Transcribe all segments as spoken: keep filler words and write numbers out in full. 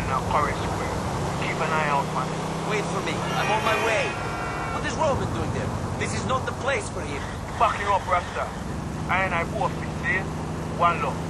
at Corey Square. Keep an eye out, man. Wait for me. I'm on my way. What is Roman doing there? This is not the place for him. Backing up, Rasta. I and I both be see? One love.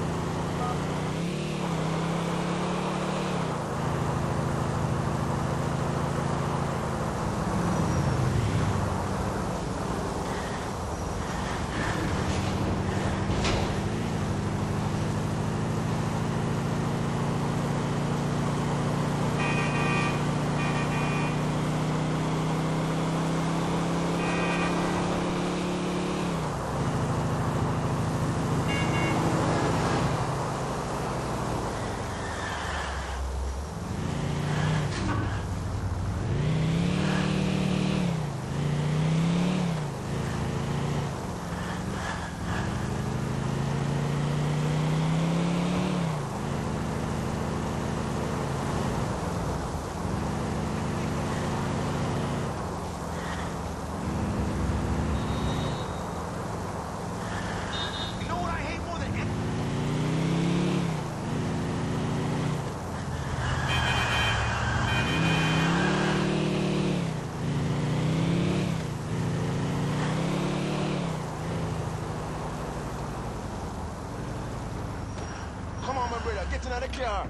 Come on, my brother, get in the car.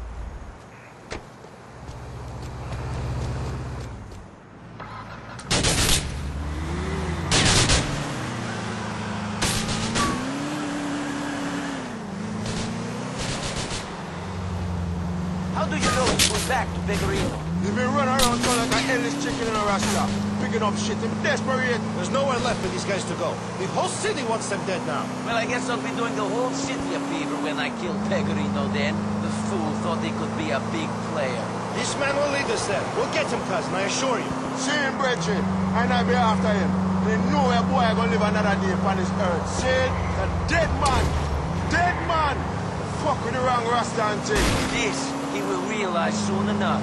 How do you know he was back to Pecorino? He's been running around town like an endless chicken in a rasta, picking up shit. I'm desperate. There's nowhere left for these guys to go. The whole city wants them dead now. Well, I guess I'll be doing the whole city a favor when I kill Pecorino then. The fool thought he could be a big player. This man will lead us then. We'll get him, cousin, I assure you. See him, brethren, and I be after him. They know a boy gonna live another day upon this earth. See? A dead man. Dead man. Fuck with the wrong rasta and thing. This he will realize soon enough.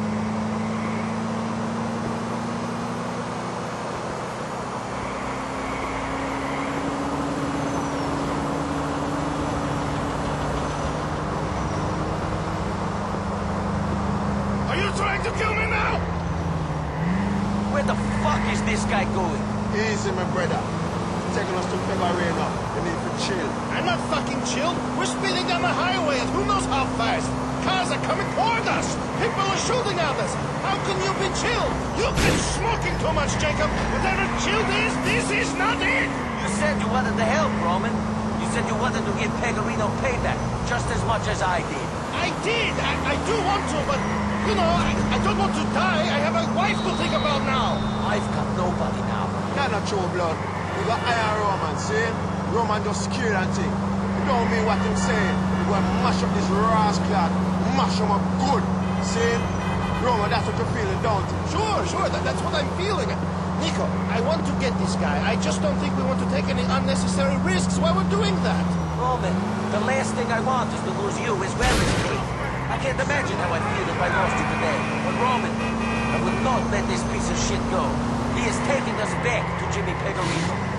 Are you trying to kill me now? Where the fuck is this guy going? Easy, my brother. Taking us to Pecorino. You need to chill. I'm not fucking chill. We're speeding down the highway at who knows how fast. Cars are coming toward us. People are shooting at us. How can you be chill? You've been smoking too much, Jacob. Whatever chilled is, this is not it. You said you wanted to help, Roman. You said you wanted to give Pecorino payback, just as much as I did. I did. I, I do want to, but, you know, I, I don't want to die. I have a wife to think about now. I've got nobody now. That's not true, blood. We got iron Roman, see? Roman just scared and thing. You don't mean what him saying. We're going to mash up this rascal. Mash him up good. See? Roman, that's what you're feeling, don't you? Sure, sure. That, that's what I'm feeling. Nico, I want to get this guy. I just don't think we want to take any unnecessary risks while we're doing that. Roman, the last thing I want is to lose you as well as me. I can't imagine how I feel if I lost you today. But Roman, I will not let this piece of shit go. He is taking us back to Jimmy Pecorino.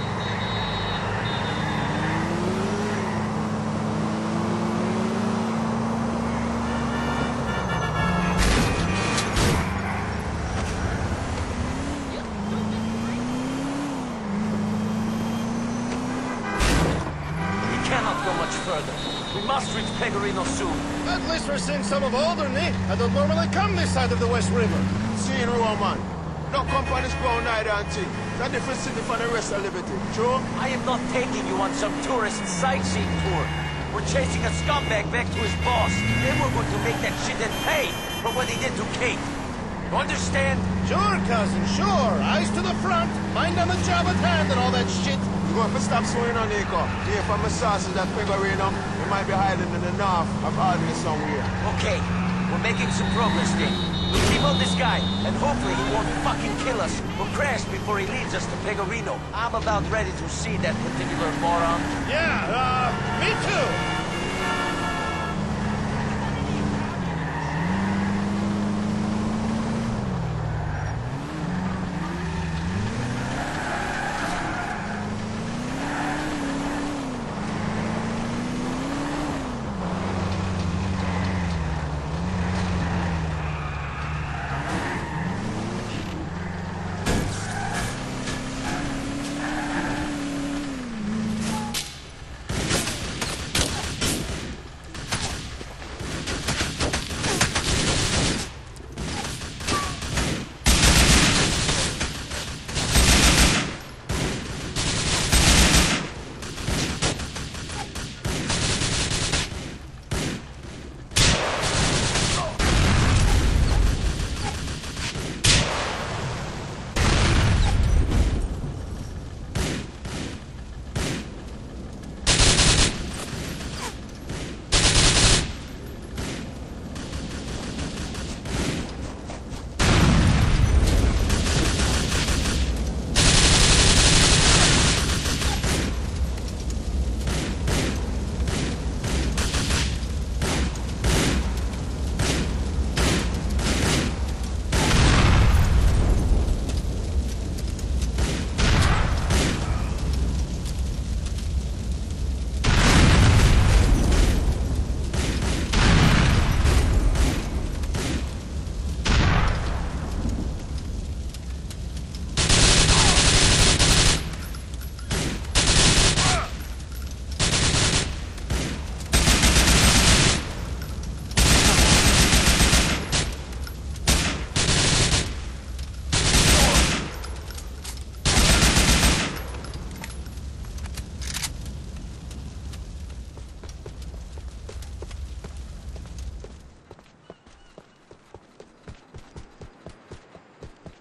We must reach Pecorino soon. At least we're seeing some of Alderney. I don't normally come this side of the West River. See, Roman. Don't come on this ground either and thing. It's a different city from the rest of Liberty. True? I am not taking you on some tourist sightseeing tour. We're chasing a scumbag back to his boss. Then we're going to make that shithead pay for what he did to Kate. You understand? Sure, cousin, sure. Eyes to the front, mind on the job at hand and all that shit. You're going to stop swinging on Nico. Here from the sauces that Pecorino, we might be hiding in the north of Albany somewhere. Okay, we're making some progress then. We'll keep on this guy, and hopefully he won't fucking kill us or crash before he leads us to Pecorino. I'm about ready to see that particular moron. Yeah, uh, me too.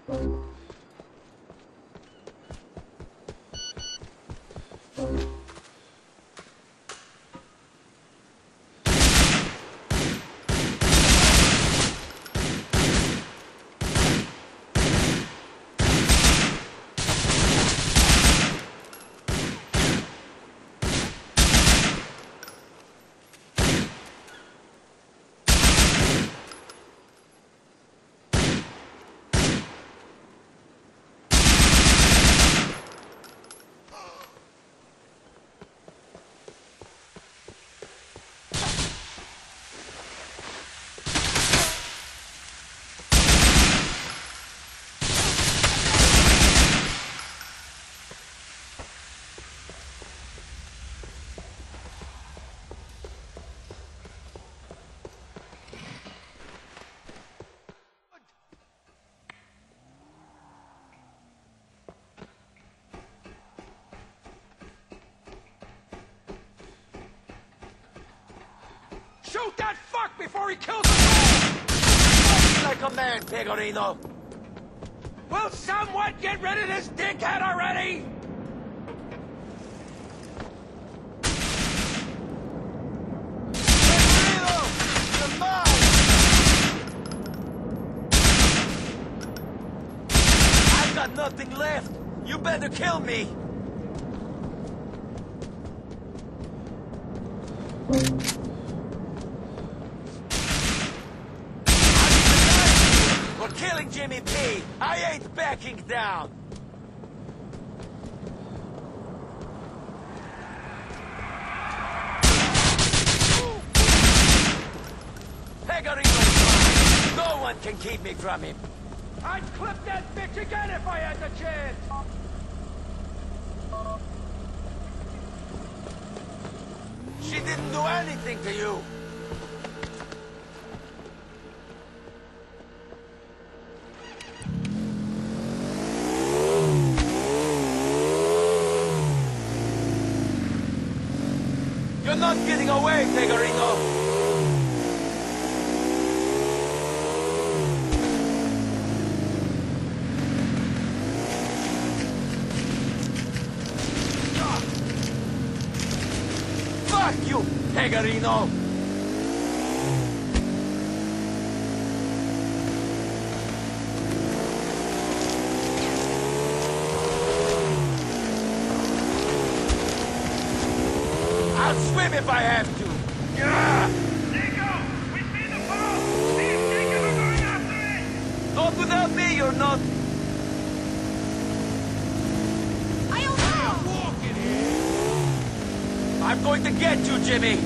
Shoot that fuck before he kills us all! Like a man, Pegorino. Will someone get rid of this dickhead already? Pegorino! You're mine! I've got nothing left. You better kill me. Killing Jimmy P. I ain't backing down. Pegorino's mine. No one can keep me from him. I'd clip that bitch again if I had the chance. She didn't do anything to you. You're not getting away, Pegorino! Fuck you, Pegorino! I'll swim if I have to. Yeah. Nico, we see the boat. See if Jacob are going after it. Not without me, you're not. I don't know. Walking here. I'm going to get you, Jimmy.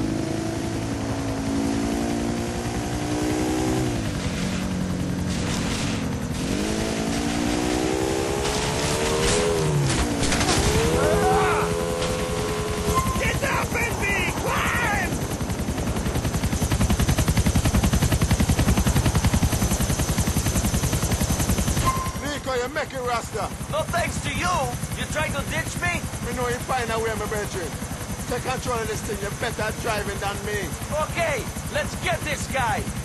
You make it, Rasta. No thanks to you. You trying to ditch me? Me know you find a way, my brethren. Take control of this thing. You're better at driving than me. Okay, let's get this guy.